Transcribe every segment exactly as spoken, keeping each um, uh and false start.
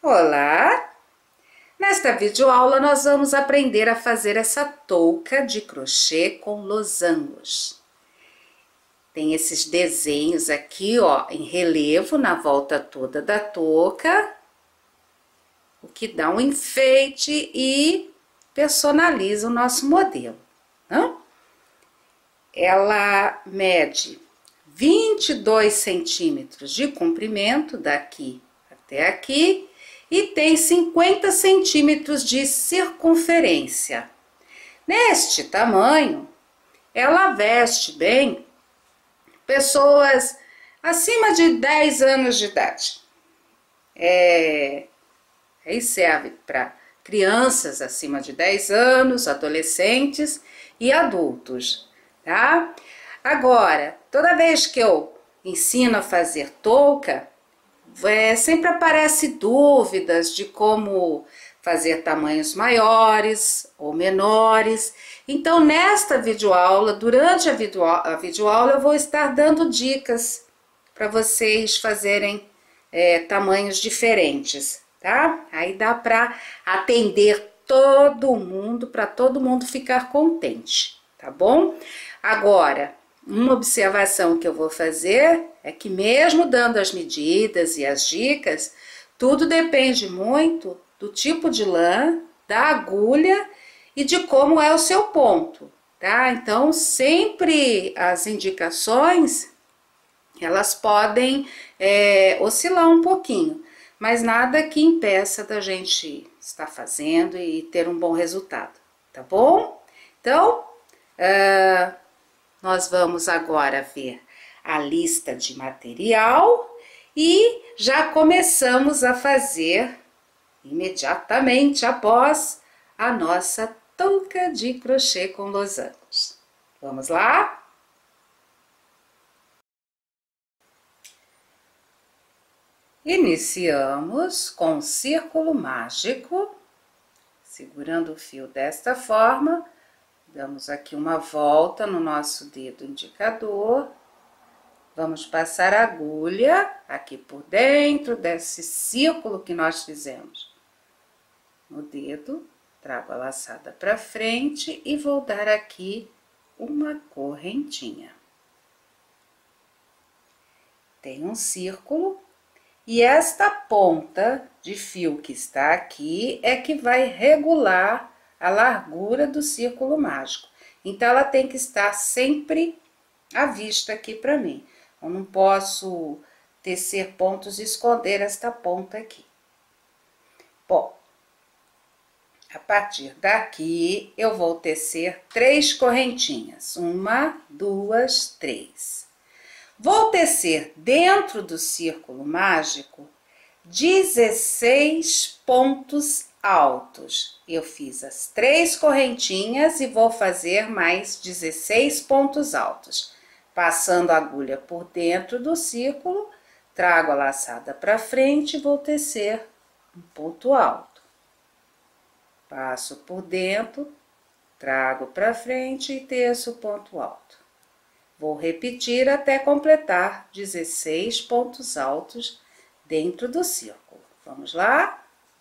Olá! Nesta videoaula nós vamos aprender a fazer essa touca de crochê com losangos. Tem esses desenhos aqui, ó, em relevo na volta toda da touca, o que dá um enfeite e personaliza o nosso modelo, não? Ela mede vinte e dois centímetros de comprimento daqui até aqui e tem cinquenta centímetros de circunferência. Neste tamanho, ela veste bem pessoas acima de dez anos de idade. É, aí serve para crianças acima de dez anos, adolescentes e adultos, tá? Agora, toda vez que eu ensino a fazer touca, é, sempre aparece dúvidas de como fazer tamanhos maiores ou menores. Então, nesta videoaula, durante a, video, a videoaula, eu vou estar dando dicas para vocês fazerem é, tamanhos diferentes, tá? Aí dá para atender todo mundo, para todo mundo ficar contente, tá bom? Agora, uma observação que eu vou fazer é que mesmo dando as medidas e as dicas, tudo depende muito do tipo de lã, da agulha e de como é o seu ponto, tá? Então, sempre as indicações, elas podem é, oscilar um pouquinho, mas nada que impeça da gente estar fazendo e ter um bom resultado, tá bom? Então, uh, nós vamos agora ver a lista de material e já começamos a fazer imediatamente após a nossa touca de crochê com losangos. Vamos lá? Iniciamos com um círculo mágico, segurando o fio desta forma. Damos aqui uma volta no nosso dedo indicador. Vamos passar a agulha aqui por dentro desse círculo que nós fizemos no dedo. Trago a laçada para frente e vou dar aqui uma correntinha. Tem um círculo e esta ponta de fio que está aqui é que vai regular a largura do círculo mágico. Então, ela tem que estar sempre à vista aqui para mim. Eu não posso tecer pontos e esconder esta ponta aqui. Bom, a partir daqui, eu vou tecer três correntinhas. Uma, duas, três. Vou tecer dentro do círculo mágico dezesseis pontos altos. Eu fiz as três correntinhas e vou fazer mais dezesseis pontos altos. Passando a agulha por dentro do círculo, trago a laçada para frente e vou tecer um ponto alto. Passo por dentro, trago para frente e teço o ponto alto. Vou repetir até completar dezesseis pontos altos dentro do círculo. Vamos lá?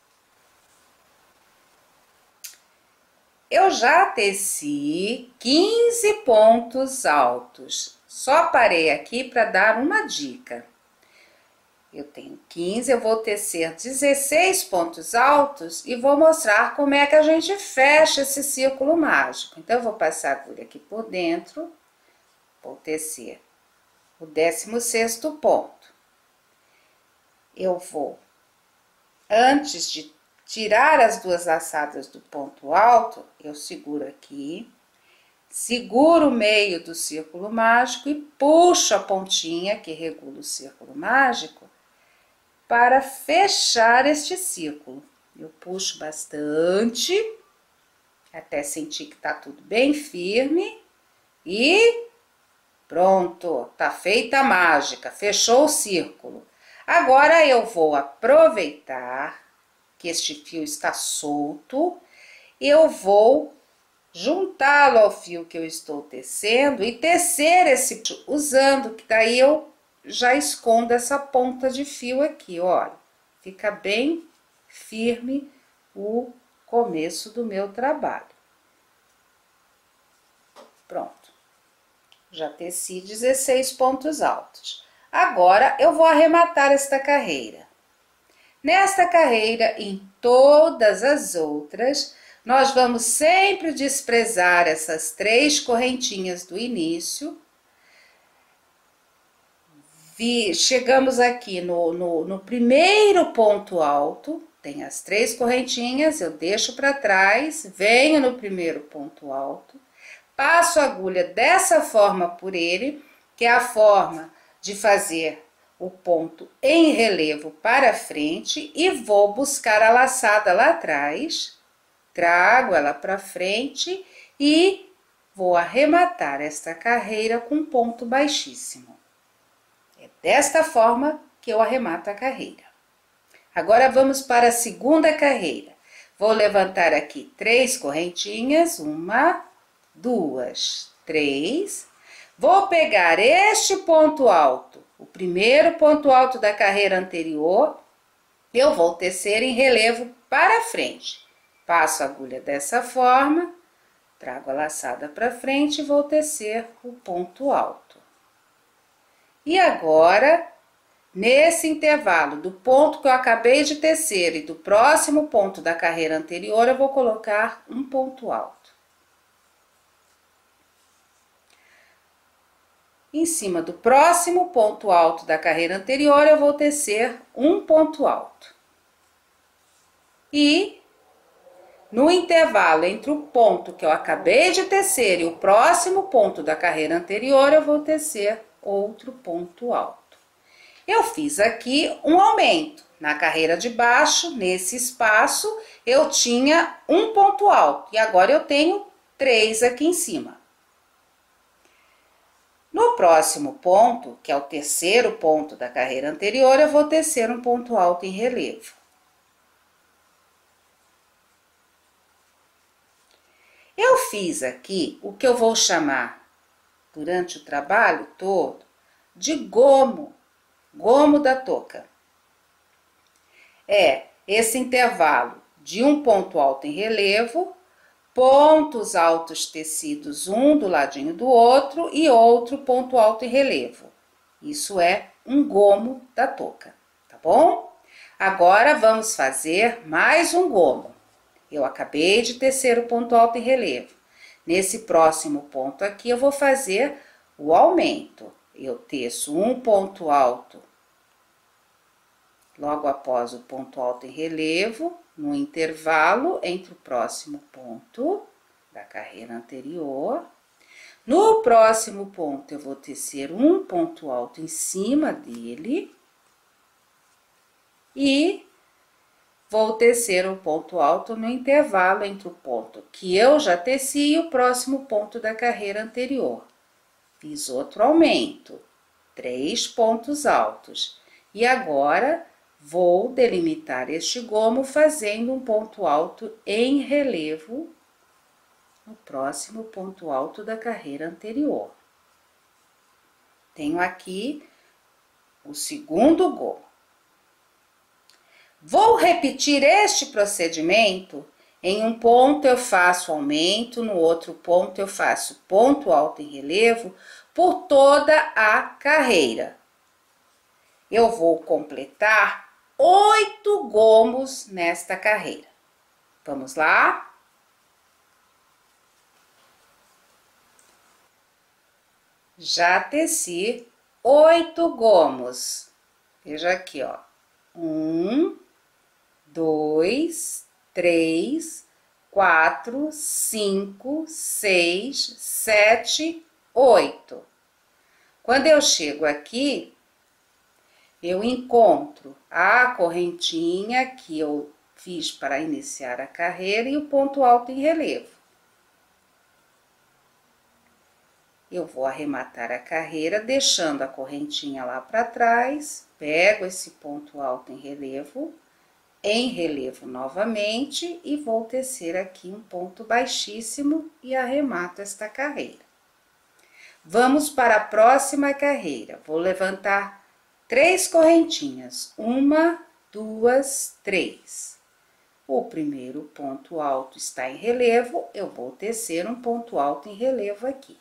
Eu já teci quinze pontos altos. Só parei aqui para dar uma dica. Eu tenho quinze, eu vou tecer dezesseis pontos altos e vou mostrar como é que a gente fecha esse círculo mágico. Então, eu vou passar a agulha aqui por dentro, vou tecer o décimo sexto ponto. Eu vou, antes de tirar as duas laçadas do ponto alto, eu seguro aqui, seguro o meio do círculo mágico e puxo a pontinha que regula o círculo mágico para fechar este círculo. Eu puxo bastante, até sentir que tá tudo bem firme e pronto, tá feita a mágica, fechou o círculo. Agora eu vou aproveitar que este fio está solto, eu vou juntá-lo ao fio que eu estou tecendo e tecer esse usando, que daí eu já escondo essa ponta de fio aqui, olha. Fica bem firme o começo do meu trabalho. Pronto. Já teci dezesseis pontos altos. Agora, eu vou arrematar esta carreira. Nesta carreira, em todas as outras, nós vamos sempre desprezar essas três correntinhas do início. Vi, chegamos aqui no, no, no primeiro ponto alto, tem as três correntinhas, eu deixo para trás, venho no primeiro ponto alto, passo a agulha dessa forma por ele, que é a forma de fazer o ponto em relevo para frente, e vou buscar a laçada lá atrás, trago ela para frente e vou arrematar esta carreira com ponto baixíssimo. É desta forma que eu arremato a carreira. Agora vamos para a segunda carreira. Vou levantar aqui três correntinhas, uma, duas, três. Vou pegar este ponto alto, o primeiro ponto alto da carreira anterior, eu vou tecer em relevo para frente. Passo a agulha dessa forma, trago a laçada para frente e vou tecer o ponto alto. E agora, nesse intervalo do ponto que eu acabei de tecer e do próximo ponto da carreira anterior, eu vou colocar um ponto alto. Em cima do próximo ponto alto da carreira anterior, eu vou tecer um ponto alto. E no intervalo entre o ponto que eu acabei de tecer e o próximo ponto da carreira anterior, eu vou tecer outro ponto alto. Eu fiz aqui um aumento. Na carreira de baixo, nesse espaço, eu tinha um ponto alto e agora eu tenho três aqui em cima. No próximo ponto, que é o terceiro ponto da carreira anterior, eu vou tecer um ponto alto em relevo. Eu fiz aqui o que eu vou chamar, durante o trabalho todo, de gomo, gomo da touca. É esse intervalo de um ponto alto em relevo, pontos altos tecidos um do ladinho do outro e outro ponto alto em relevo. Isso é um gomo da touca, tá bom? Agora vamos fazer mais um gomo. Eu acabei de tecer o ponto alto em relevo. Nesse próximo ponto aqui eu vou fazer o aumento. Eu teço um ponto alto logo após o ponto alto em relevo, no intervalo entre o próximo ponto da carreira anterior. No próximo ponto, eu vou tecer um ponto alto em cima dele e vou tecer um ponto alto no intervalo entre o ponto que eu já teci e o próximo ponto da carreira anterior. Fiz outro aumento, três pontos altos. E agora, vou delimitar este gomo fazendo um ponto alto em relevo no próximo ponto alto da carreira anterior. Tenho aqui o segundo gomo. Vou repetir este procedimento. Em um ponto eu faço aumento, no outro ponto eu faço ponto alto em relevo por toda a carreira. Eu vou completar oito gomos nesta carreira. Vamos lá? Já teci oito gomos. Veja aqui, ó. Um, dois, três, quatro, cinco, seis, sete, oito. Quando eu chego aqui, eu encontro a correntinha que eu fiz para iniciar a carreira e o ponto alto em relevo. Eu vou arrematar a carreira deixando a correntinha lá para trás, pego esse ponto alto em relevo, em relevo novamente e vou tecer aqui um ponto baixíssimo e arremato esta carreira. Vamos para a próxima carreira. Vou levantar três correntinhas, uma, duas, três. o primeiro ponto alto está em relevo, eu vou tecer um ponto alto em relevo aqui.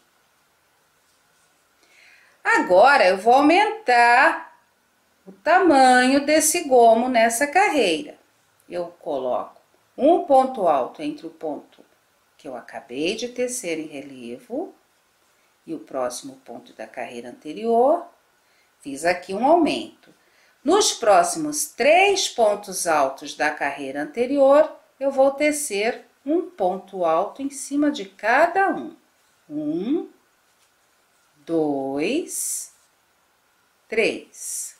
Agora, eu vou aumentar o tamanho desse gomo nessa carreira. Eu coloco um ponto alto entre o ponto que eu acabei de tecer em relevo e o próximo ponto da carreira anterior. Fiz aqui um aumento. Nos próximos três pontos altos da carreira anterior, eu vou tecer um ponto alto em cima de cada um. Um, dois, três.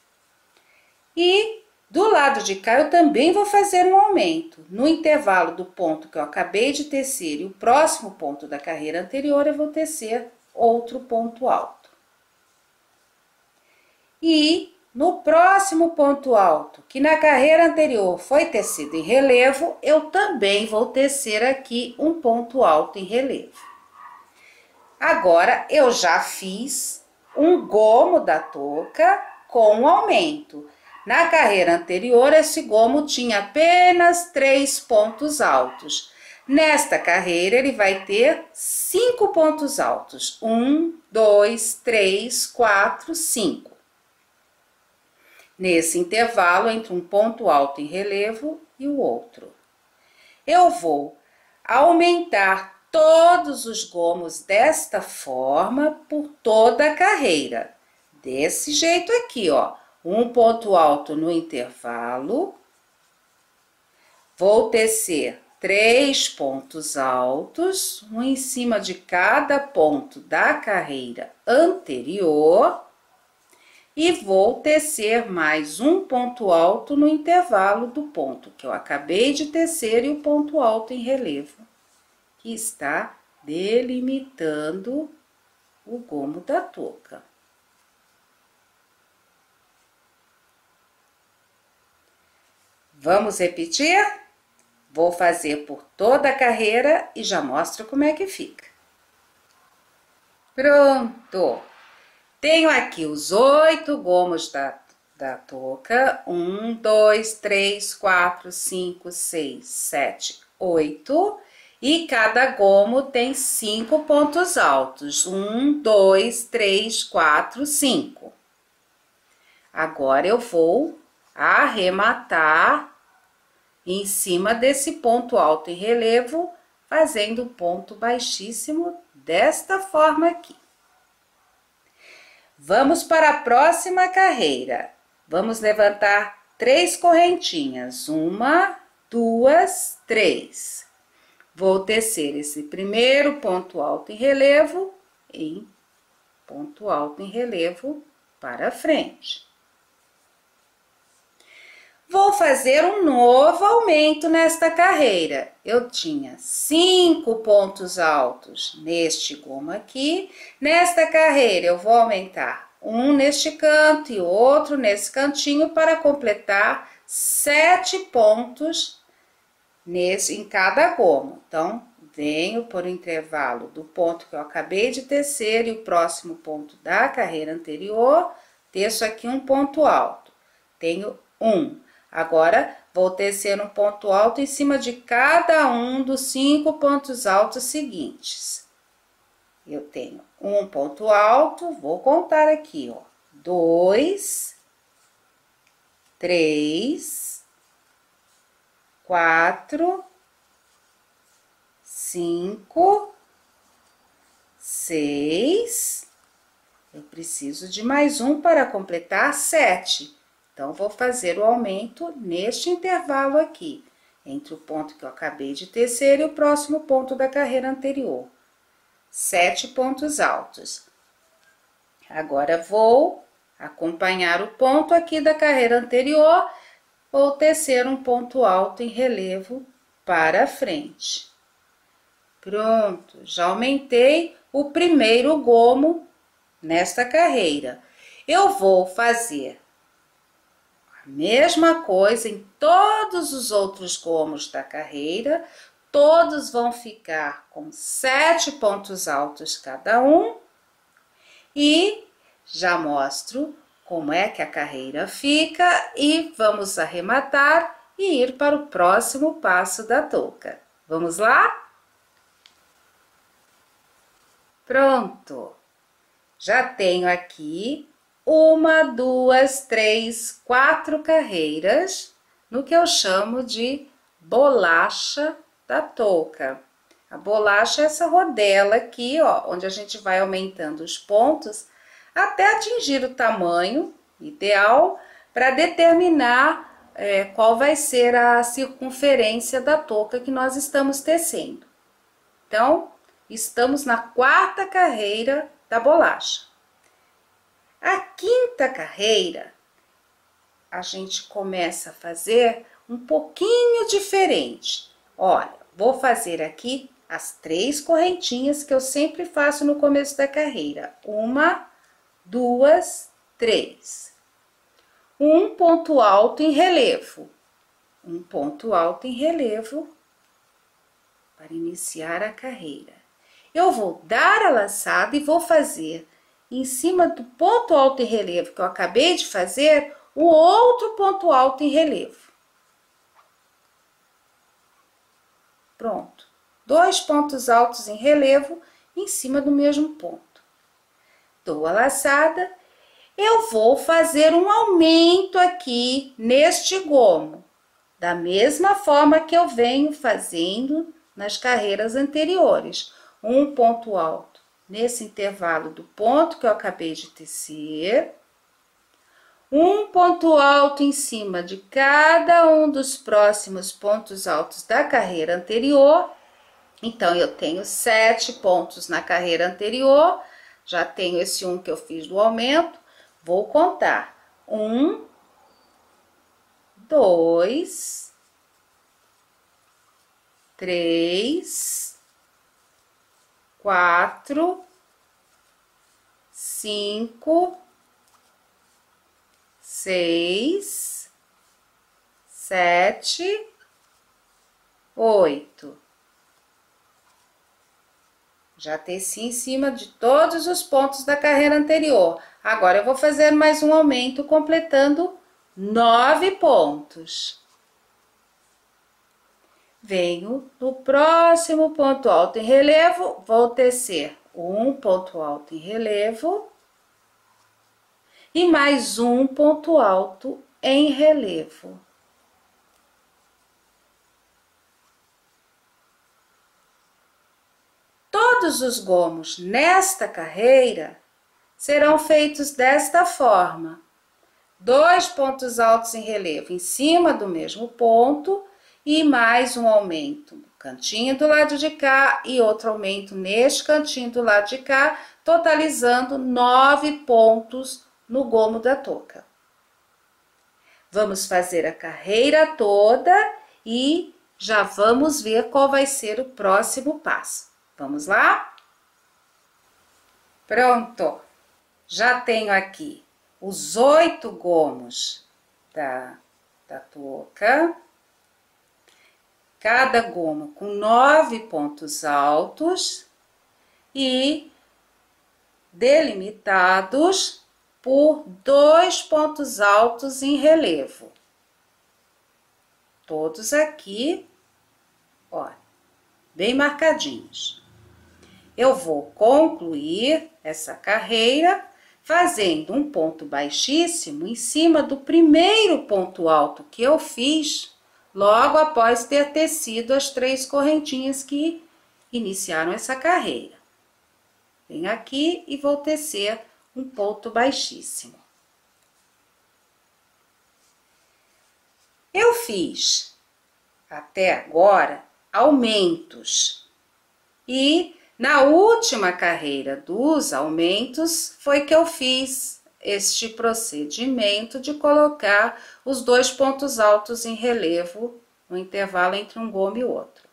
E do lado de cá eu também vou fazer um aumento. No intervalo do ponto que eu acabei de tecer e o próximo ponto da carreira anterior, eu vou tecer outro ponto alto. E no próximo ponto alto, que na carreira anterior foi tecido em relevo, eu também vou tecer aqui um ponto alto em relevo. Agora, eu já fiz um gomo da touca com um aumento. Na carreira anterior, esse gomo tinha apenas três pontos altos. Nesta carreira, ele vai ter cinco pontos altos. Um, dois, três, quatro, cinco. Nesse intervalo, entre um ponto alto em relevo e o outro. Eu vou aumentar todos os gomos desta forma por toda a carreira. Desse jeito aqui, ó. Um ponto alto no intervalo. Vou tecer três pontos altos, um em cima de cada ponto da carreira anterior. E vou tecer mais um ponto alto no intervalo do ponto que eu acabei de tecer e o ponto alto em relevo, que está delimitando o gomo da touca. Vamos repetir? Vou fazer por toda a carreira e já mostro como é que fica. Pronto! Tenho aqui os oito gomos da, da touca. Um, dois, três, quatro, cinco, seis, sete, oito. E cada gomo tem cinco pontos altos. Um, dois, três, quatro, cinco. Agora, eu vou arrematar em cima desse ponto alto em relevo, fazendo ponto baixíssimo desta forma aqui. Vamos para a próxima carreira. Vamos levantar três correntinhas. Uma, duas, três. Vou tecer esse primeiro ponto alto em relevo em ponto alto em relevo para frente. Vou fazer um novo aumento nesta carreira. Eu tinha cinco pontos altos neste gomo aqui. Nesta carreira, eu vou aumentar um neste canto e outro nesse cantinho para completar sete pontos nesse, em cada gomo. Então, venho por intervalo do ponto que eu acabei de tecer e o próximo ponto da carreira anterior, teço aqui um ponto alto. Tenho um. Agora, vou tecer um ponto alto em cima de cada um dos cinco pontos altos seguintes. Eu tenho um ponto alto, vou contar aqui, ó. Dois, três, quatro, cinco, seis. Eu preciso de mais um para completar sete. Então, vou fazer o aumento neste intervalo aqui, entre o ponto que eu acabei de tecer e o próximo ponto da carreira anterior. Sete pontos altos. Agora, vou acompanhar o ponto aqui da carreira anterior, vou tecer um ponto alto em relevo para frente. Pronto, já aumentei o primeiro gomo nesta carreira. Eu vou fazer a mesma coisa em todos os outros gomos da carreira, todos vão ficar com sete pontos altos cada um, e já mostro como é que a carreira fica e vamos arrematar e ir para o próximo passo da touca. Vamos lá? Pronto! Já tenho aqui uma, duas, três, quatro carreiras no que eu chamo de bolacha da touca. A bolacha é essa rodela aqui, ó, onde a gente vai aumentando os pontos até atingir o tamanho ideal para determinar é, qual vai ser a circunferência da touca que nós estamos tecendo. Então, estamos na quarta carreira da bolacha. A quinta carreira, a gente começa a fazer um pouquinho diferente. Olha, vou fazer aqui as três correntinhas que eu sempre faço no começo da carreira. Uma, duas, três. Um ponto alto em relevo. Um ponto alto em relevo para iniciar a carreira. Eu vou dar a laçada e vou fazer em cima do ponto alto em relevo que eu acabei de fazer, o outro ponto alto em relevo. Pronto. Dois pontos altos em relevo em cima do mesmo ponto. Dou a laçada, eu vou fazer um aumento aqui neste gomo, da mesma forma que eu venho fazendo nas carreiras anteriores. Um ponto alto nesse intervalo do ponto que eu acabei de tecer, um ponto alto em cima de cada um dos próximos pontos altos da carreira anterior. Então, eu tenho sete pontos na carreira anterior, já tenho esse um que eu fiz do aumento, vou contar. Um, dois, três, quatro, cinco, seis, sete, oito. Já teci em cima de todos os pontos da carreira anterior. Agora, eu vou fazer mais um aumento, completando nove pontos. Venho no próximo ponto alto em relevo, vou tecer um ponto alto em relevo e mais um ponto alto em relevo. Todos os gomos nesta carreira serão feitos desta forma. Dois pontos altos em relevo em cima do mesmo ponto e mais um aumento no cantinho do lado de cá e outro aumento neste cantinho do lado de cá, totalizando nove pontos no gomo da touca. Vamos fazer a carreira toda e já vamos ver qual vai ser o próximo passo. Vamos lá? Pronto! Já tenho aqui os oito gomos da, da touca, cada gomo com nove pontos altos e delimitados por dois pontos altos em relevo. Todos aqui, ó, bem marcadinhos. Eu vou concluir essa carreira fazendo um ponto baixíssimo em cima do primeiro ponto alto que eu fiz logo após ter tecido as três correntinhas que iniciaram essa carreira. Venho aqui e vou tecer um ponto baixíssimo. Eu fiz até agora aumentos e na última carreira dos aumentos foi que eu fiz este procedimento de colocar os dois pontos altos em relevo no intervalo entre um gomo e outro.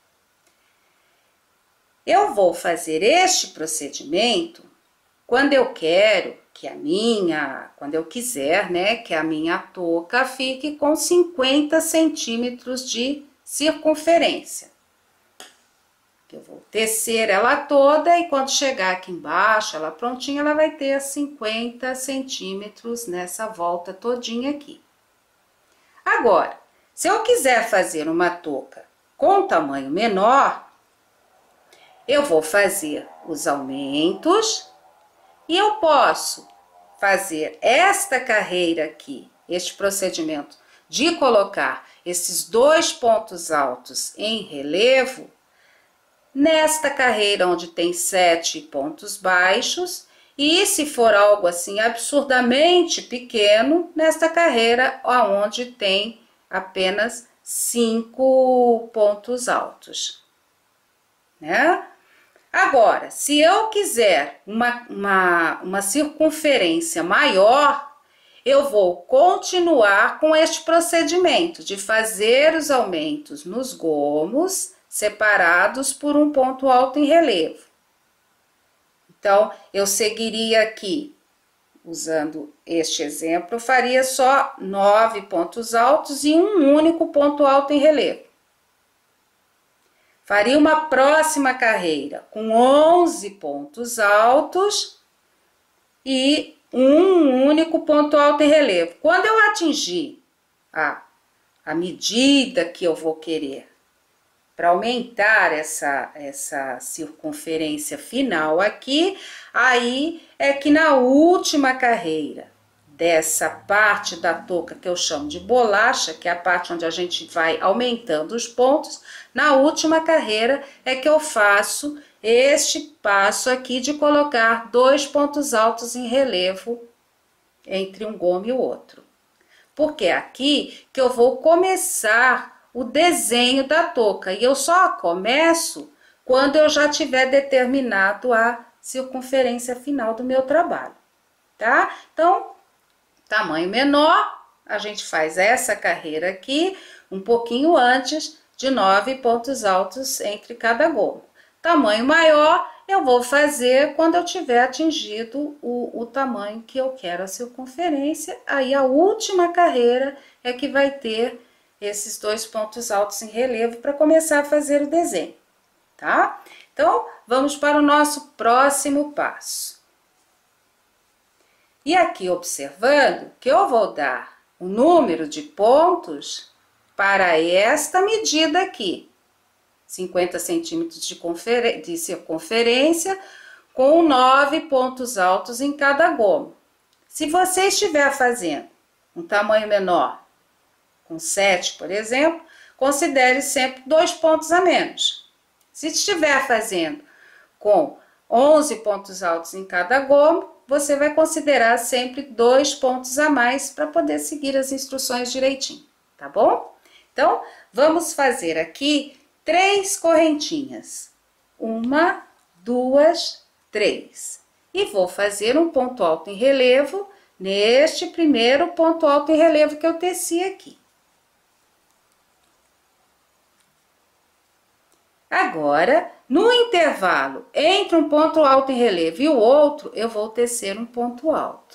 Eu vou fazer este procedimento quando eu quero que a minha, quando eu quiser, né, que a minha touca fique com cinquenta centímetros de circunferência. Eu vou tecer ela toda e quando chegar aqui embaixo, ela prontinha, ela vai ter cinquenta centímetros nessa volta todinha aqui. Agora, Se eu quiser fazer uma touca com tamanho menor, eu vou fazer os aumentos e eu posso fazer esta carreira aqui, este procedimento de colocar esses dois pontos altos em relevo, nesta carreira onde tem sete pontos baixos, e se for algo assim absurdamente pequeno, nesta carreira onde tem apenas cinco pontos altos, né? Agora, se eu quiser uma, uma, uma circunferência maior, eu vou continuar com este procedimento de fazer os aumentos nos gomos separados por um ponto alto em relevo. Então, eu seguiria aqui, usando este exemplo, eu faria só nove pontos altos e um único ponto alto em relevo. Faria uma próxima carreira com onze pontos altos e um único ponto alto em relevo. Quando eu atingir a, a medida que eu vou querer para aumentar essa, essa circunferência final aqui, aí é que na última carreira dessa parte da touca que eu chamo de bolacha, que é a parte onde a gente vai aumentando os pontos, na última carreira é que eu faço este passo aqui de colocar dois pontos altos em relevo entre um gomo e o outro. Porque é aqui que eu vou começar o desenho da touca, e eu só começo quando eu já tiver determinado a circunferência final do meu trabalho, tá? Então, tamanho menor, a gente faz essa carreira aqui um pouquinho antes de nove pontos altos entre cada gomo. Tamanho maior, eu vou fazer quando eu tiver atingido o, o tamanho que eu quero, a circunferência. Aí a última carreira é que vai ter esses dois pontos altos em relevo para começar a fazer o desenho, tá? Então, vamos para o nosso próximo passo. E aqui, observando que eu vou dar o número de pontos para esta medida aqui, cinquenta centímetros de, de circunferência, com nove pontos altos em cada gomo. Se você estiver fazendo um tamanho menor, com sete, por exemplo, considere sempre dois pontos a menos. Se estiver fazendo com onze pontos altos em cada gomo, você vai considerar sempre dois pontos a mais para poder seguir as instruções direitinho, tá bom? Então, vamos fazer aqui três correntinhas. Uma, duas, três. E vou fazer um ponto alto em relevo neste primeiro ponto alto em relevo que eu teci aqui. Agora, no intervalo entre um ponto alto em relevo e o outro, eu vou tecer um ponto alto.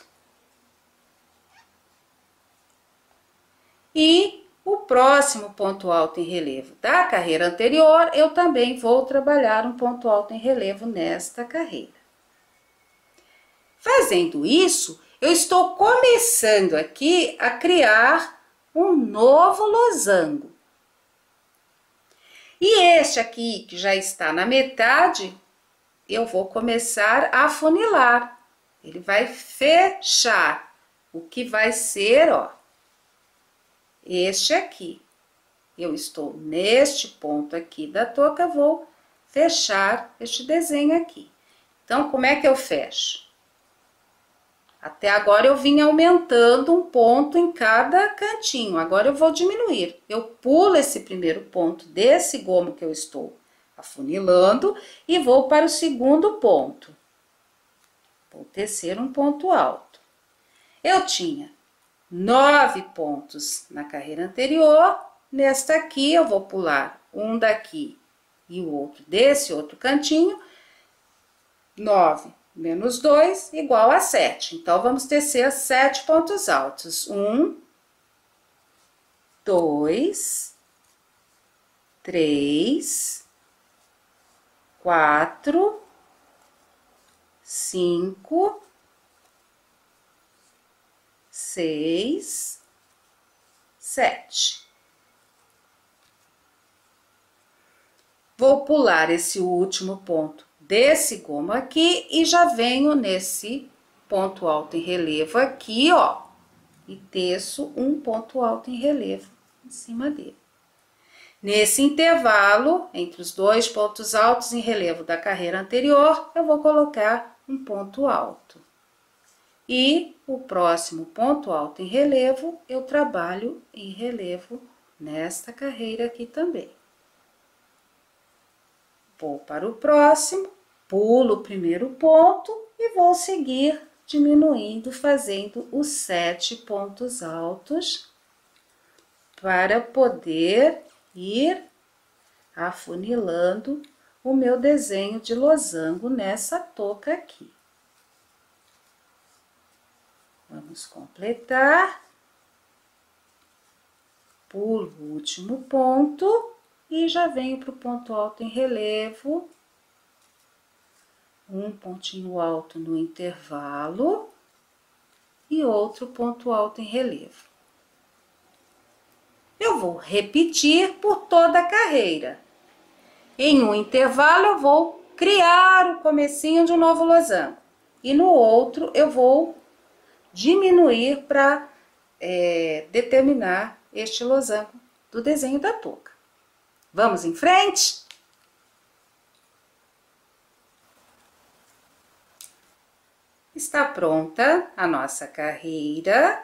E o próximo ponto alto em relevo da carreira anterior, eu também vou trabalhar um ponto alto em relevo nesta carreira. Fazendo isso, eu estou começando aqui a criar um novo losango. E este aqui, que já está na metade, eu vou começar a afunilar. Ele vai fechar o que vai ser, ó, este aqui. Eu estou neste ponto aqui da touca, vou fechar este desenho aqui. Então, como é que eu fecho? Até agora eu vim aumentando um ponto em cada cantinho, agora eu vou diminuir. Eu pulo esse primeiro ponto desse gomo que eu estou afunilando e vou para o segundo ponto. Vou tecer um ponto alto. Eu tinha nove pontos na carreira anterior, nesta aqui eu vou pular um daqui e o outro desse outro cantinho, nove menos dois, igual a sete. Então, vamos tecer sete pontos altos. Um, dois, três, quatro, cinco, seis, sete. Vou pular esse último ponto desse gomo aqui e já venho nesse ponto alto em relevo aqui, ó, e teço um ponto alto em relevo em cima dele. Nesse intervalo, entre os dois pontos altos em relevo da carreira anterior, eu vou colocar um ponto alto. E o próximo ponto alto em relevo, eu trabalho em relevo nesta carreira aqui também. Vou para o próximo, pulo o primeiro ponto e vou seguir diminuindo, fazendo os sete pontos altos para poder ir afunilando o meu desenho de losango nessa touca aqui. Vamos completar. Pulo o último ponto e já venho para o ponto alto em relevo. Um pontinho alto no intervalo e outro ponto alto em relevo. Eu vou repetir por toda a carreira. Em um intervalo eu vou criar o comecinho de um novo losango e no outro eu vou diminuir para é, determinar este losango do desenho da touca. Vamos em frente? Está pronta a nossa carreira.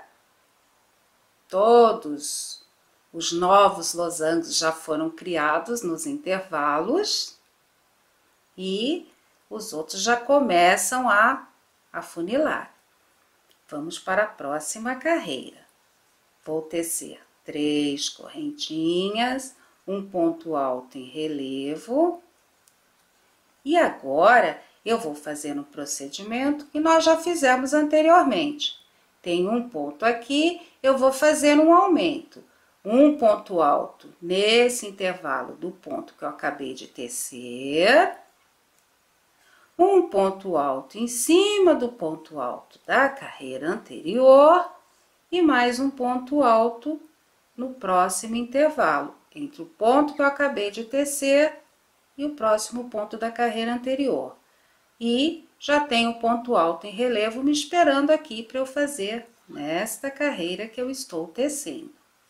Todos os novos losangos já foram criados nos intervalos e os outros já começam a afunilar. Vamos para a próxima carreira. Vou tecer três correntinhas, um ponto alto em relevo. E agora eu vou fazer um procedimento que nós já fizemos anteriormente. Tem um ponto aqui, eu vou fazer um aumento. Um ponto alto nesse intervalo do ponto que eu acabei de tecer. Um ponto alto em cima do ponto alto da carreira anterior e mais um ponto alto no próximo intervalo, entre o ponto que eu acabei de tecer e o próximo ponto da carreira anterior. E já tenho o ponto alto em relevo me esperando aqui para eu fazer nesta carreira que eu estou tecendo.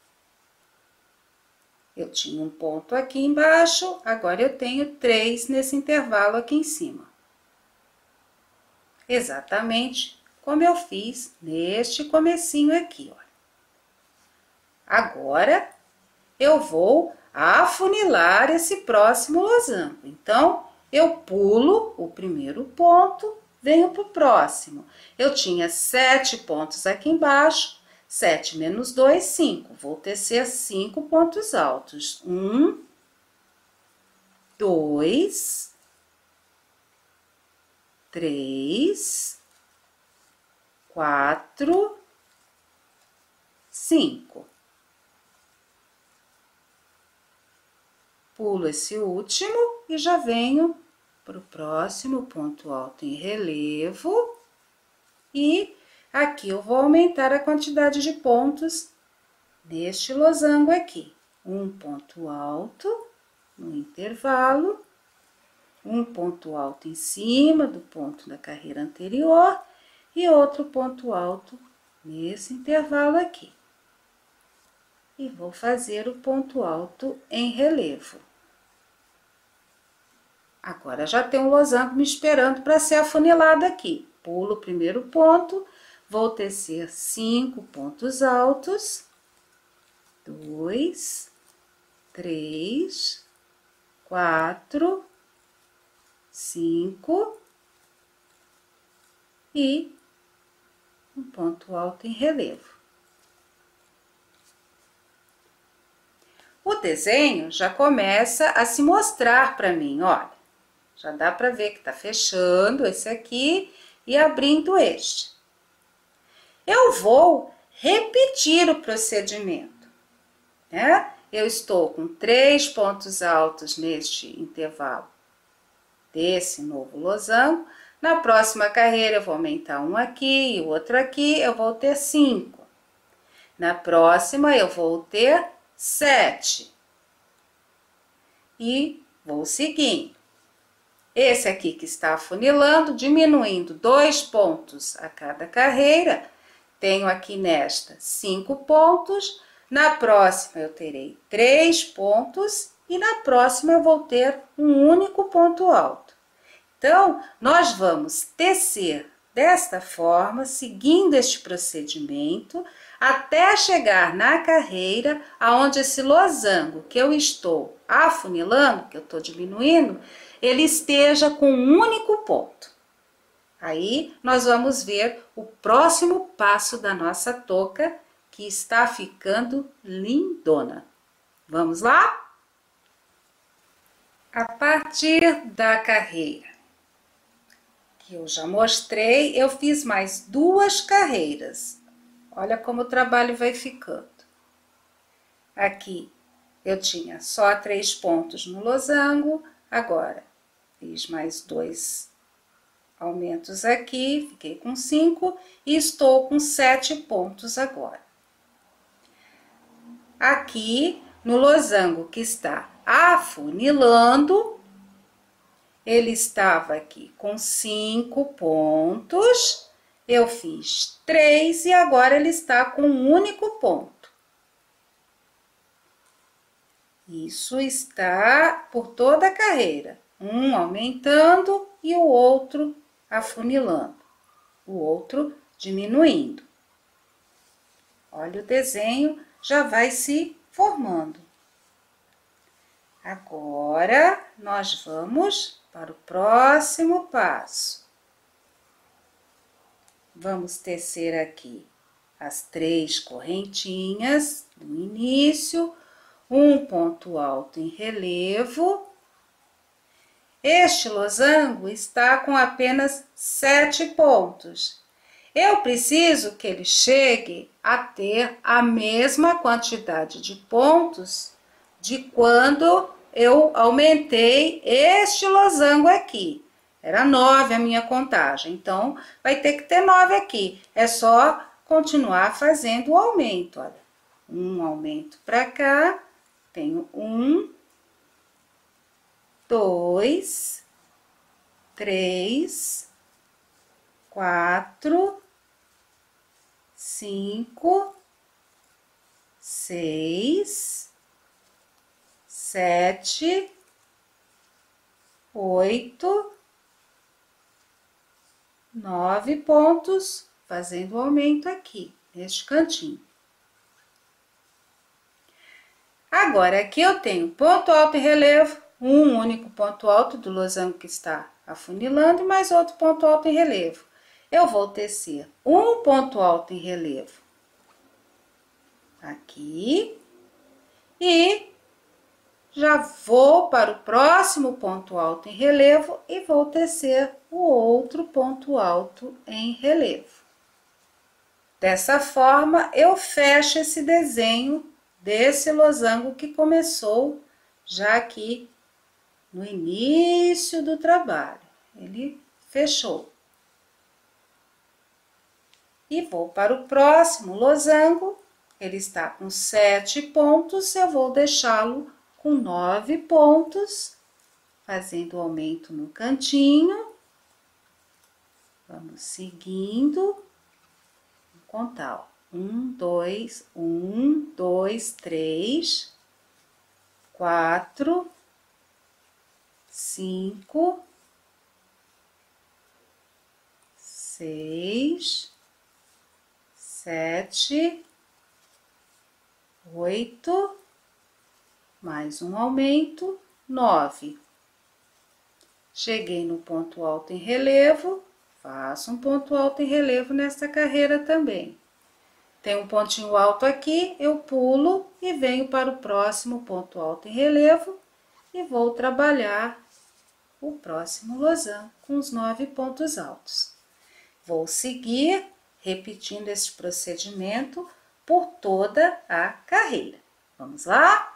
Eu tinha um ponto aqui embaixo, agora eu tenho três nesse intervalo aqui em cima. Exatamente como eu fiz neste comecinho aqui, ó. Agora, eu vou afunilar esse próximo losango. Então, eu pulo o primeiro ponto, venho para o próximo. Eu tinha sete pontos aqui embaixo, sete menos dois, cinco. Vou tecer cinco pontos altos. Um, dois, três, quatro, cinco. Pulo esse último e já venho para o próximo ponto alto em relevo. E aqui eu vou aumentar a quantidade de pontos neste losango aqui. Um ponto alto no intervalo, um ponto alto em cima do ponto da carreira anterior e outro ponto alto nesse intervalo aqui. E vou fazer o ponto alto em relevo. Agora já tem um losango me esperando para ser afunilado aqui. Pulo o primeiro ponto, vou tecer cinco pontos altos, dois, três, quatro, cinco e um ponto alto em relevo. O desenho já começa a se mostrar para mim, olha. Já dá para ver que tá fechando esse aqui e abrindo este. Eu vou repetir o procedimento, né? Eu estou com três pontos altos neste intervalo desse novo losango. Na próxima carreira eu vou aumentar um aqui e o outro aqui, eu vou ter cinco. Na próxima eu vou ter sete. E vou seguindo. Esse aqui que está afunilando, diminuindo dois pontos a cada carreira, tenho aqui nesta cinco pontos, na próxima eu terei três pontos e na próxima eu vou ter um único ponto alto. Então, nós vamos tecer desta forma, seguindo este procedimento, até chegar na carreira aonde esse losango que eu estou afunilando, que eu estou diminuindo, ele esteja com um único ponto. Aí, nós vamos ver o próximo passo da nossa touca, que está ficando lindona. Vamos lá? A partir da carreira que eu já mostrei, eu fiz mais duas carreiras. Olha como o trabalho vai ficando. Aqui eu tinha só três pontos no losango, agora fiz mais dois aumentos aqui, fiquei com cinco e estou com sete pontos agora. Aqui no losango que está afunilando, ele estava aqui com cinco pontos, eu fiz três e agora ele está com um único ponto. Isso está por toda a carreira, um aumentando e o outro afunilando, o outro diminuindo. Olha o desenho, já vai se formando. Agora, nós vamos para o próximo passo. Vamos tecer aqui as três correntinhas no início, um ponto alto em relevo. Este losango está com apenas sete pontos. Eu preciso que ele chegue a ter a mesma quantidade de pontos de quando eu aumentei este losango aqui. Era nove a minha contagem, então vai ter que ter nove aqui. É só continuar fazendo o aumento, olha. Um aumento para cá, tenho um, dois, três, quatro, cinco, seis, sete, oito, nove pontos, fazendo o aumento aqui, neste cantinho. Agora, aqui eu tenho ponto alto em relevo, um único ponto alto do losango que está afunilando e mais outro ponto alto em relevo. Eu vou tecer um ponto alto em relevo aqui e já vou para o próximo ponto alto em relevo e vou tecer o outro ponto alto em relevo. Dessa forma, eu fecho esse desenho desse losango que começou já aqui no início do trabalho. Ele fechou. E vou para o próximo losango, ele está com sete pontos, eu vou deixá-lo com nove pontos, fazendo o aumento no cantinho. Vamos seguindo, vou contar, ó. Um, dois, um, dois, três, quatro, cinco, seis, sete, oito, mais um aumento, nove. Cheguei no ponto alto em relevo, faço um ponto alto em relevo nessa carreira também. Tem um pontinho alto aqui, eu pulo e venho para o próximo ponto alto em relevo e vou trabalhar o próximo losango com os nove pontos altos. Vou seguir repetindo esse procedimento por toda a carreira. Vamos lá?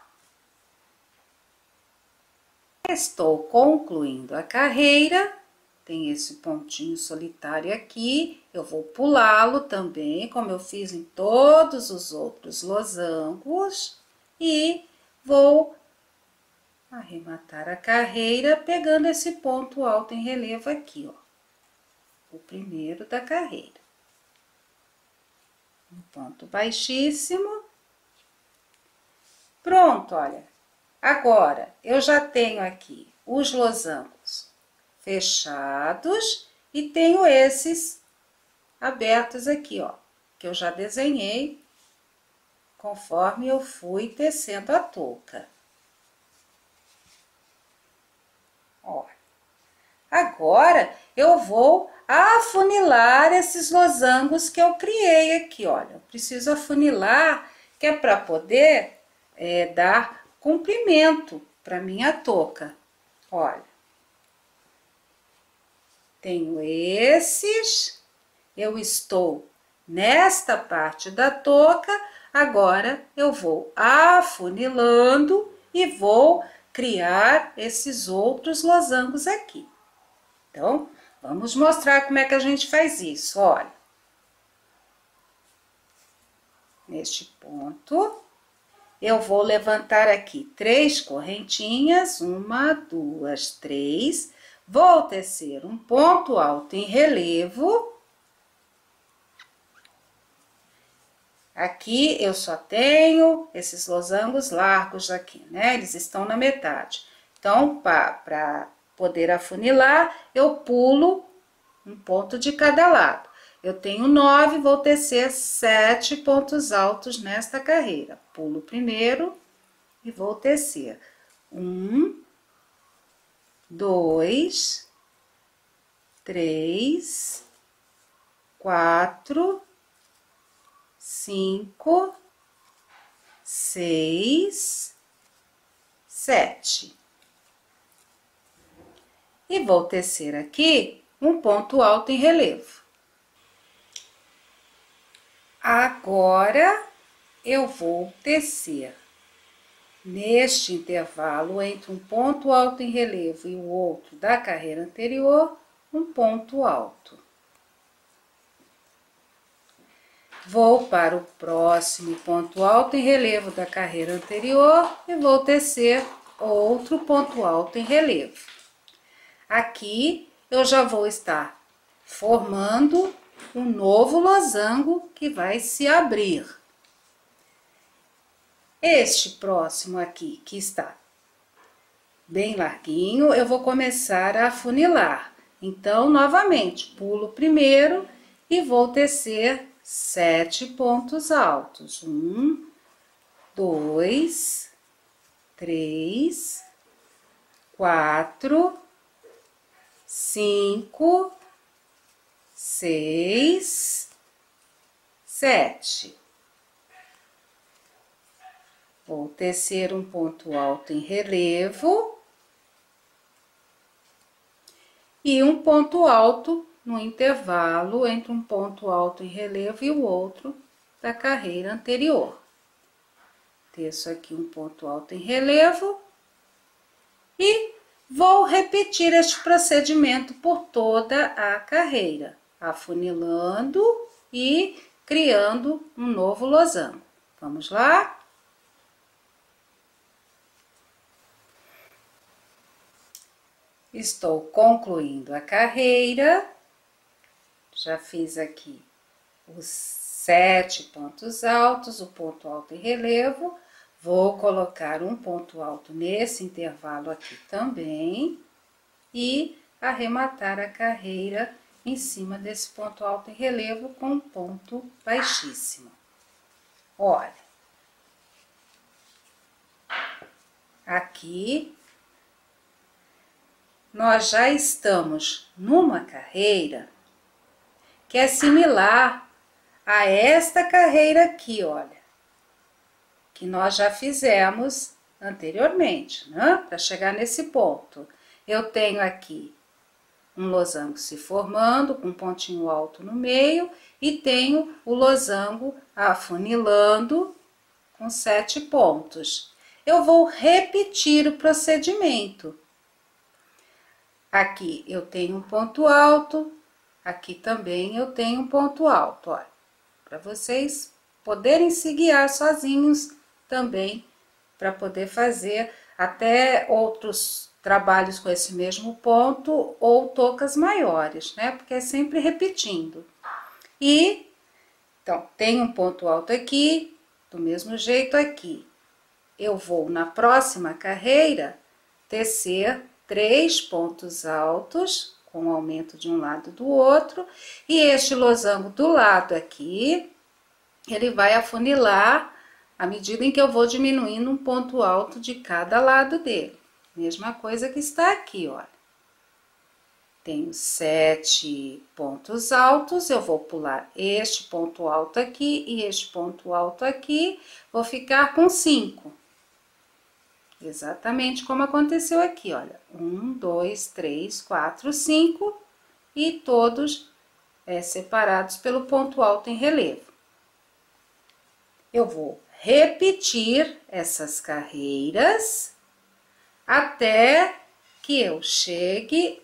Estou concluindo a carreira. Tem esse pontinho solitário aqui, eu vou pulá-lo também, como eu fiz em todos os outros losangos, e vou arrematar a carreira pegando esse ponto alto em relevo aqui, ó, o primeiro da carreira. Um ponto baixíssimo. Pronto, olha. Agora, eu já tenho aqui os losangos fechados e tenho esses abertos aqui, ó, que eu já desenhei conforme eu fui tecendo a touca. Ó. Agora, eu vou afunilar esses losangos que eu criei aqui, olha. Eu preciso afunilar, que é para poder é, dar comprimento para minha touca. Olha. Tenho esses, eu estou nesta parte da touca, agora eu vou afunilando e vou criar esses outros losangos aqui. Então, vamos mostrar como é que a gente faz isso, olha. Neste ponto, eu vou levantar aqui três correntinhas, uma, duas, três. Vou tecer um ponto alto em relevo. Aqui eu só tenho esses losangos largos aqui, né? Eles estão na metade. Então, para poder afunilar, eu pulo um ponto de cada lado. Eu tenho nove, vou tecer sete pontos altos nesta carreira. Pulo o primeiro e vou tecer um, dois, três, quatro, cinco, seis, sete. E vou tecer aqui um ponto alto em relevo. Agora, eu vou tecer neste intervalo entre um ponto alto em relevo e o outro da carreira anterior, um ponto alto. Vou para o próximo ponto alto em relevo da carreira anterior e vou tecer outro ponto alto em relevo. Aqui eu já vou estar formando um novo losango que vai se abrir. Este próximo aqui, que está bem larguinho, eu vou começar a afunilar. Então, novamente, pulo primeiro e vou tecer sete pontos altos. Um, dois, três, quatro, cinco, seis, sete. Vou tecer um ponto alto em relevo e um ponto alto no intervalo entre um ponto alto em relevo e o outro da carreira anterior. Teço aqui um ponto alto em relevo e vou repetir este procedimento por toda a carreira, afunilando e criando um novo losango. Vamos lá? Estou concluindo a carreira, já fiz aqui os sete pontos altos, o ponto alto em relevo, vou colocar um ponto alto nesse intervalo aqui também e arrematar a carreira em cima desse ponto alto em relevo com um ponto baixíssimo. Olha, aqui nós já estamos numa carreira que é similar a esta carreira aqui, olha, que nós já fizemos anteriormente, né? Para chegar nesse ponto. Eu tenho aqui um losango se formando, com um pontinho alto no meio, e tenho o losango afunilando com sete pontos. Eu vou repetir o procedimento. Aqui eu tenho um ponto alto, aqui também eu tenho um ponto alto, olha, para vocês poderem se guiar sozinhos também, para poder fazer até outros trabalhos com esse mesmo ponto ou tocas maiores, né? Porque é sempre repetindo. E, então, tem um ponto alto aqui, do mesmo jeito aqui. Eu vou, na próxima carreira, tecer três pontos altos, com aumento de um lado e do outro, e este losango do lado aqui, ele vai afunilar à medida em que eu vou diminuindo um ponto alto de cada lado dele. Mesma coisa que está aqui, olha. Tenho sete pontos altos, eu vou pular este ponto alto aqui e este ponto alto aqui, vou ficar com cinco. Exatamente como aconteceu aqui, olha. Um, dois, três, quatro, cinco e todos é, separados pelo ponto alto em relevo. Eu vou repetir essas carreiras até que eu chegue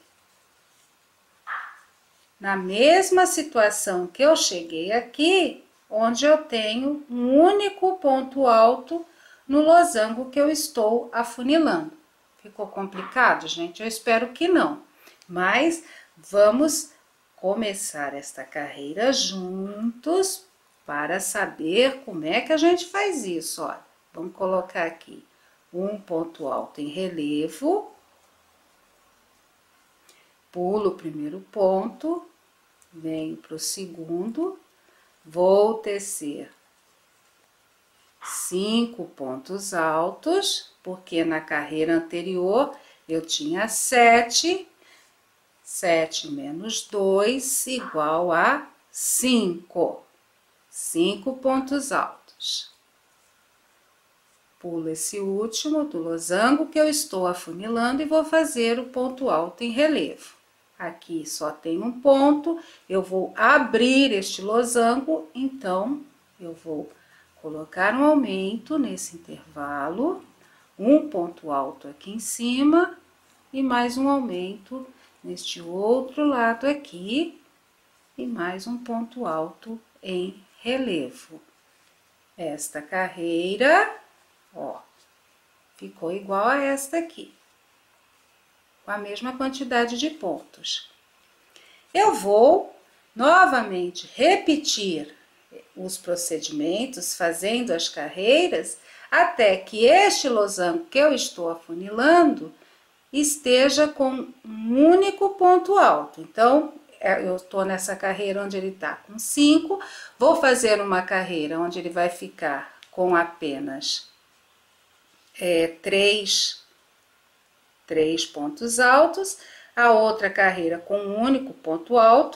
na mesma situação que eu cheguei aqui, onde eu tenho um único ponto alto no losango que eu estou afunilando. Ficou complicado, gente? Eu espero que não. Mas vamos começar esta carreira juntos para saber como é que a gente faz isso. Olha, vamos colocar aqui um ponto alto em relevo. Pulo o primeiro ponto, venho para o segundo, vou tecer cinco pontos altos, porque na carreira anterior eu tinha sete, sete menos dois igual a cinco, cinco pontos altos. Pulo esse último do losango que eu estou afunilando e vou fazer o ponto alto em relevo. Aqui só tem um ponto, eu vou abrir este losango, então eu vou colocar um aumento nesse intervalo, um ponto alto aqui em cima e mais um aumento neste outro lado aqui e mais um ponto alto em relevo. Esta carreira, ó, ficou igual a esta aqui, com a mesma quantidade de pontos. Eu vou novamente repetir os procedimentos, fazendo as carreiras, até que este losango que eu estou afunilando esteja com um único ponto alto. Então, eu estou nessa carreira onde ele está com cinco, vou fazer uma carreira onde ele vai ficar com apenas é, três, três pontos altos, a outra carreira com um único ponto alto.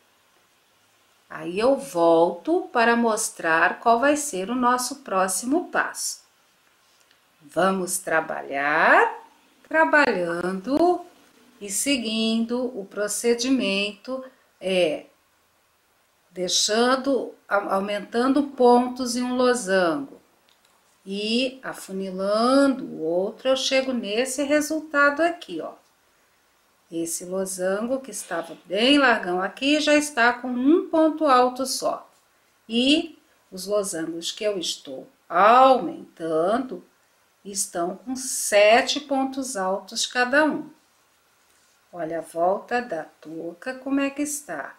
Aí eu volto para mostrar qual vai ser o nosso próximo passo. Vamos trabalhar, trabalhando e seguindo o procedimento, é, deixando, aumentando pontos em um losango e afunilando o outro, eu chego nesse resultado aqui, ó. Esse losango que estava bem largão aqui já está com um ponto alto só. E os losangos que eu estou aumentando estão com sete pontos altos cada um. Olha a volta da touca como é que está.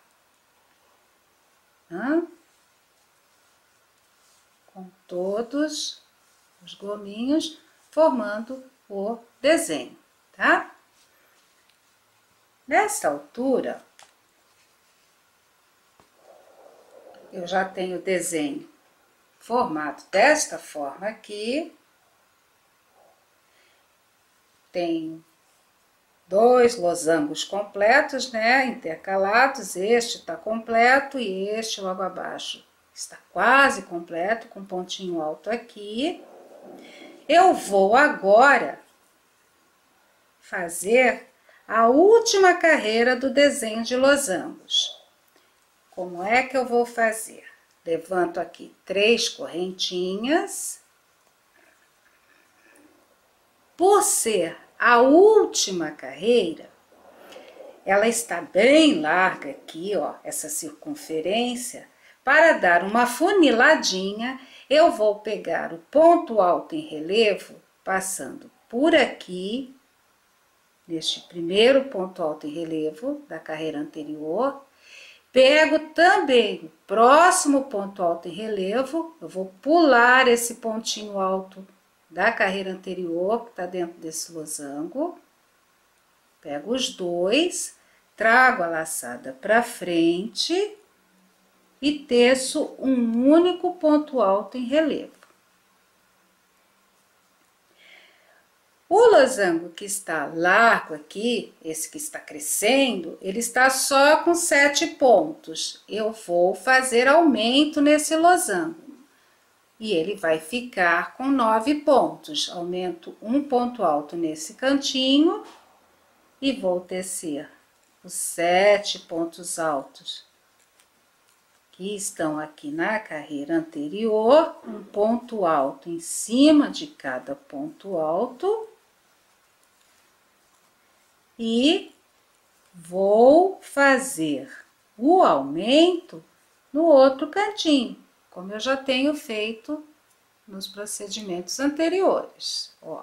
Hã? Com todos os gominhos formando o desenho, tá? Nessa altura, eu já tenho o desenho formado desta forma aqui. Tenho dois losangos completos, né, intercalados. Este está completo e este logo abaixo está quase completo, com pontinho alto aqui. Eu vou agora fazer a última carreira do desenho de losangos. Como é que eu vou fazer? Levanto aqui três correntinhas. Por ser a última carreira, ela está bem larga aqui, ó, essa circunferência. Para dar uma funiladinha, eu vou pegar o ponto alto em relevo, passando por por aqui, neste primeiro ponto alto em relevo da carreira anterior, pego também o próximo ponto alto em relevo, eu vou pular esse pontinho alto da carreira anterior, que está dentro desse losango, pego os dois, trago a laçada para frente e teço um único ponto alto em relevo. O losango que está largo aqui, esse que está crescendo, ele está só com sete pontos. Eu vou fazer aumento nesse losango e ele vai ficar com nove pontos. Aumento um ponto alto nesse cantinho e vou tecer os sete pontos altos que estão aqui na carreira anterior, um ponto alto em cima de cada ponto alto. E vou fazer o aumento no outro cantinho, como eu já tenho feito nos procedimentos anteriores. Ó.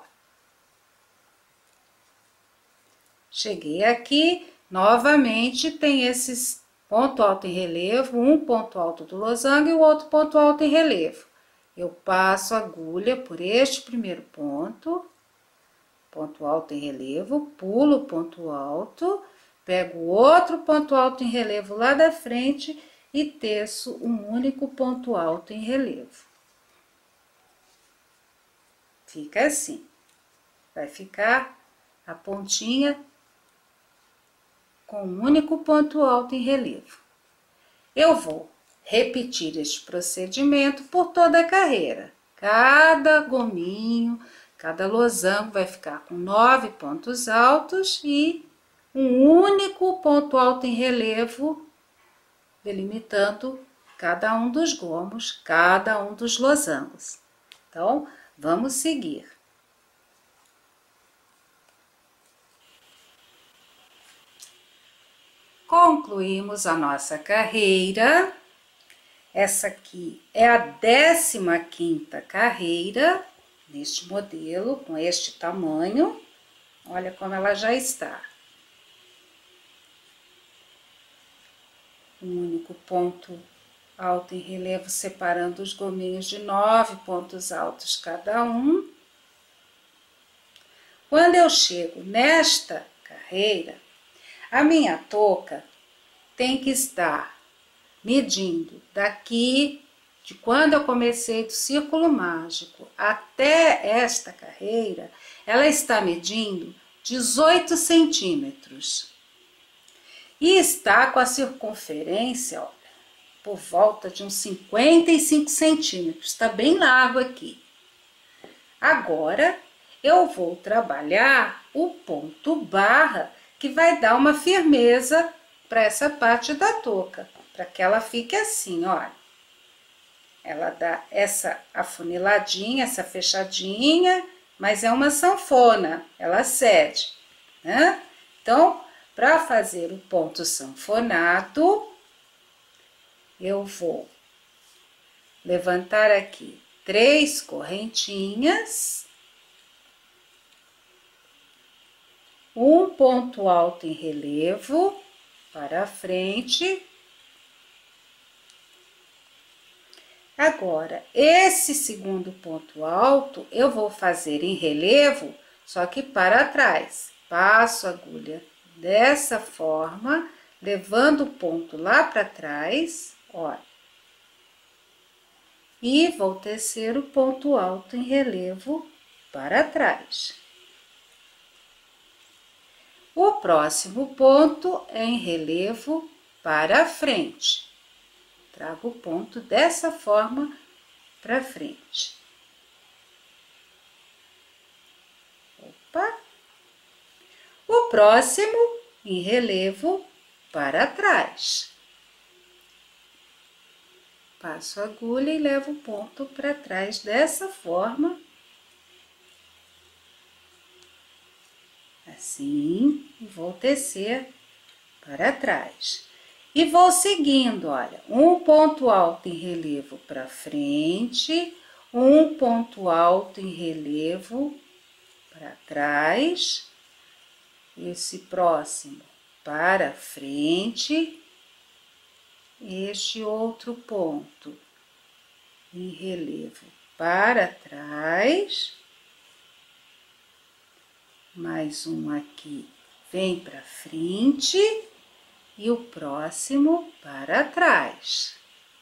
Cheguei aqui, novamente tem esses ponto alto em relevo, um ponto alto do losango e o outro ponto alto em relevo. Eu passo a agulha por este primeiro ponto, ponto alto em relevo, pulo o ponto alto, pego outro ponto alto em relevo lá da frente e teço um único ponto alto em relevo. Fica assim. Vai ficar a pontinha com um único ponto alto em relevo. Eu vou repetir este procedimento por toda a carreira. Cada gominho, cada losango vai ficar com nove pontos altos e um único ponto alto em relevo, delimitando cada um dos gomos, cada um dos losangos. Então, vamos seguir. Concluímos a nossa carreira. Essa aqui é a décima quinta carreira neste modelo, com este tamanho. Olha como ela já está. Um único ponto alto em relevo separando os gominhos de nove pontos altos cada um. Quando eu chego nesta carreira, a minha touca tem que estar medindo daqui, de quando eu comecei do círculo mágico até esta carreira, ela está medindo dezoito centímetros. E está com a circunferência, olha, por volta de uns cinquenta e cinco centímetros, está bem largo aqui. Agora, eu vou trabalhar o ponto barra, que vai dar uma firmeza para essa parte da touca, para que ela fique assim, olha. Ela dá essa afuniladinha, essa fechadinha, mas é uma sanfona, ela cede, né? Então, para fazer o ponto sanfonado, eu vou levantar aqui três correntinhas, um ponto alto em relevo para a frente. Agora, esse segundo ponto alto eu vou fazer em relevo, só que para trás. Passo a agulha dessa forma, levando o ponto lá para trás, olha. E vou tecer o ponto alto em relevo para trás. O próximo ponto é em relevo para frente. Trago o ponto dessa forma para frente. Opa! O próximo em relevo para trás. Passo a agulha e levo o ponto para trás dessa forma. Assim, e vou tecer para trás. E vou seguindo, olha, um ponto alto em relevo para frente, um ponto alto em relevo para trás, esse próximo para frente, este outro ponto em relevo para trás, mais um aqui vem para frente e o próximo para trás.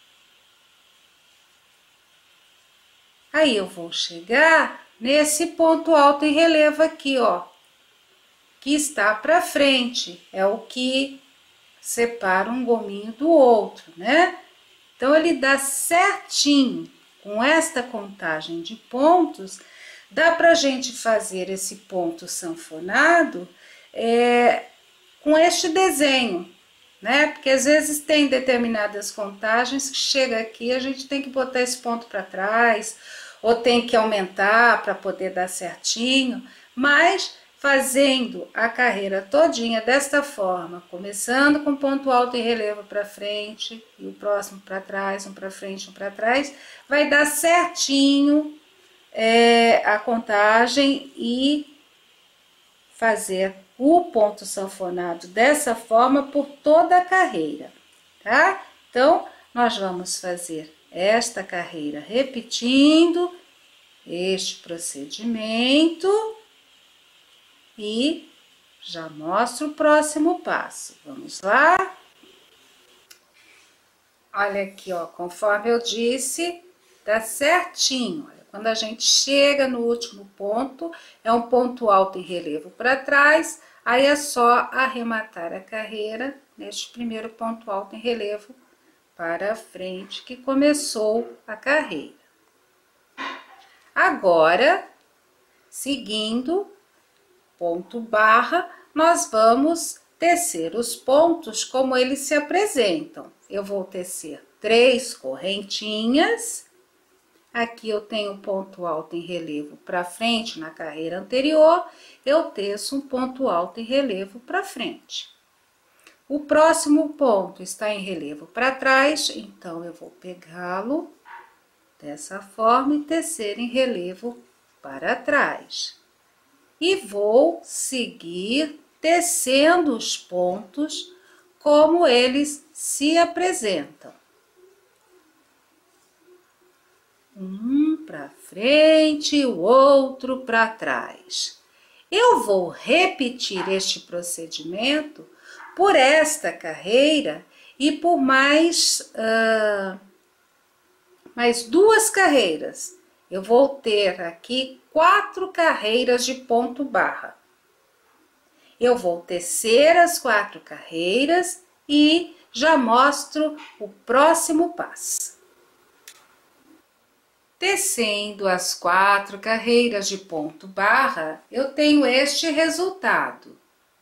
Aí eu vou chegar nesse ponto alto em relevo aqui, ó, que está para frente, é o que separa um gominho do outro, né? Então, ele dá certinho, com esta contagem de pontos, dá pra gente fazer esse ponto sanfonado é, com este desenho, né? Porque às vezes tem determinadas contagens que chega aqui, a gente tem que botar esse ponto para trás, ou tem que aumentar para poder dar certinho, mas fazendo a carreira todinha desta forma, começando com ponto alto em relevo para frente, e o próximo para trás, um para frente, um para trás, vai dar certinho é, a contagem e fazer o ponto sanfonado dessa forma por toda a carreira, tá? Então, nós vamos fazer esta carreira repetindo este procedimento e já mostro o próximo passo. Vamos lá? Olha aqui, ó, conforme eu disse, dá certinho. Olha, quando a gente chega no último ponto, é um ponto alto em relevo para trás, aí é só arrematar a carreira neste primeiro ponto alto em relevo para frente, que começou a carreira. Agora, seguindo ponto barra, nós vamos tecer os pontos como eles se apresentam. Eu vou tecer três correntinhas. Aqui eu tenho ponto alto em relevo para frente na carreira anterior, eu teço um ponto alto em relevo para frente. O próximo ponto está em relevo para trás, então eu vou pegá-lo dessa forma e tecer em relevo para trás. E vou seguir tecendo os pontos como eles se apresentam. Um para frente, o outro para trás. Eu vou repetir este procedimento por esta carreira e por mais, uh, mais duas carreiras. Eu vou ter aqui quatro carreiras de ponto barra. Eu vou tecer as quatro carreiras e já mostro o próximo passo. Tecendo as quatro carreiras de ponto barra, eu tenho este resultado.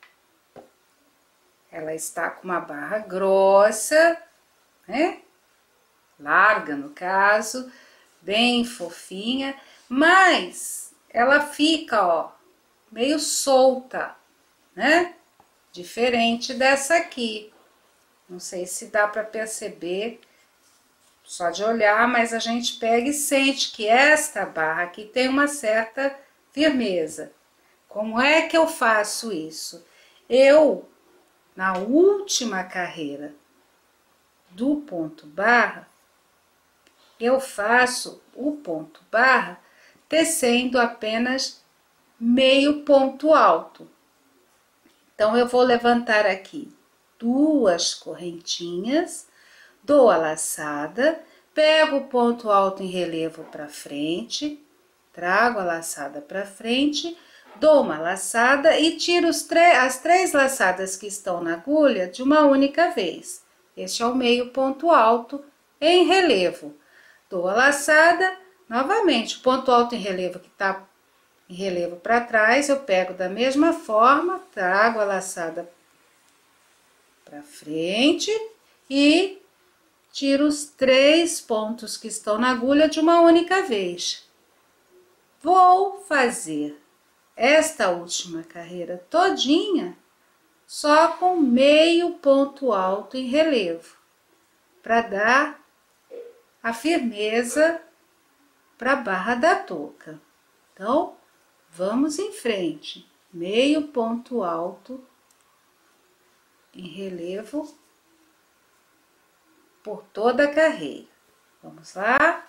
Ela está com uma barra grossa, né? Larga no caso, bem fofinha, mas ela fica, ó, meio solta, né? Diferente dessa aqui. Não sei se dá para perceber só de olhar, mas a gente pega e sente que esta barra aqui tem uma certa firmeza. Como é que eu faço isso? Eu, na última carreira do ponto barra, eu faço o ponto barra tecendo apenas meio ponto alto. Então, eu vou levantar aqui duas correntinhas, dou a laçada, pego o ponto alto em relevo para frente, trago a laçada para frente, dou uma laçada e tiro os as três laçadas que estão na agulha de uma única vez. Este é o meio ponto alto em relevo. Dou a laçada, novamente, o ponto alto em relevo que está em relevo para trás, eu pego da mesma forma, trago a laçada para frente e tiro os três pontos que estão na agulha de uma única vez. Vou fazer esta última carreira todinha só com meio ponto alto em relevo, para dar a firmeza para a barra da touca. Então, Vamos em frente, meio ponto alto em relevo por toda a carreira. Vamos lá.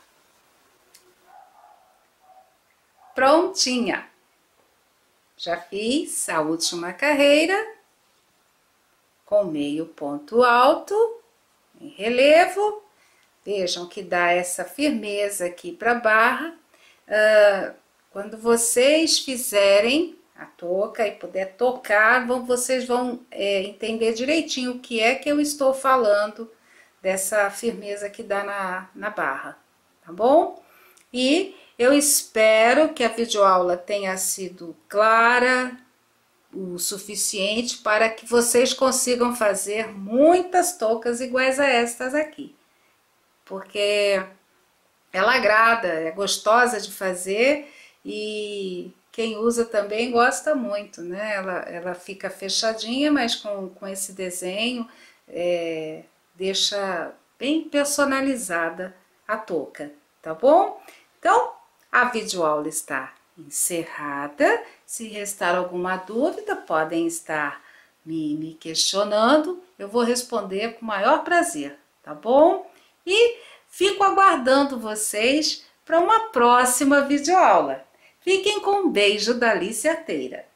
Prontinha. Já fiz a última carreira com meio ponto alto em relevo. Vejam que dá essa firmeza aqui para a barra. Uh, quando vocês fizerem a touca e puder tocar, vão, vocês vão é, entender direitinho o que é que eu estou falando dessa firmeza que dá na, na barra, tá bom? E eu espero que a videoaula tenha sido clara o suficiente para que vocês consigam fazer muitas toucas iguais a estas aqui, porque ela agrada, é gostosa de fazer e quem usa também gosta muito, né? Ela, ela fica fechadinha, mas com, com esse desenho é, deixa bem personalizada a touca, tá bom? Então, a videoaula está encerrada. Se restar alguma dúvida, podem estar me, me questionando. Eu vou responder com o maior prazer, tá bom? E fico aguardando vocês para uma próxima videoaula. Fiquem com um beijo da Alice Arteira.